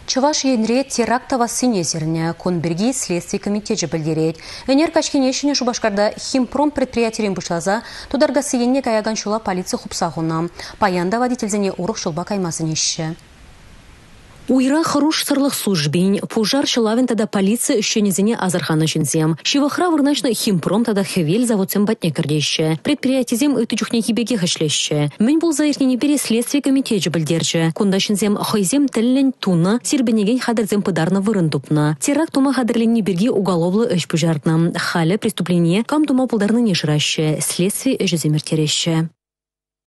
Чуваш енре терактова синезерне конберги следствие комитете білдерет. Энер качкенешіне Шубашкарда химпром предприятиерин бұшлаза, тударга сиенне каяган шула полиция хупсағына. Паянда водительзене урық шылба каймасын еші. Уйра хорош сарлых службень, пожар шалавин тада полиция ущенезене азархана жинзем. Шивахра вырначно химпром тада хевель заводцем батне кардеще. Предприятизем это чухне хибеге хашлеще. Мен был заирнене бере следствие комитете бельдерже. Кунда шинзем хайзем теллен туна, сирбенеген хадерзем подарна вырындупна. Теракт тума хадерленне берге уголовлы эш пожарна. Халя преступление кам тума пулдарны нешраще. Следствие эш земертереще.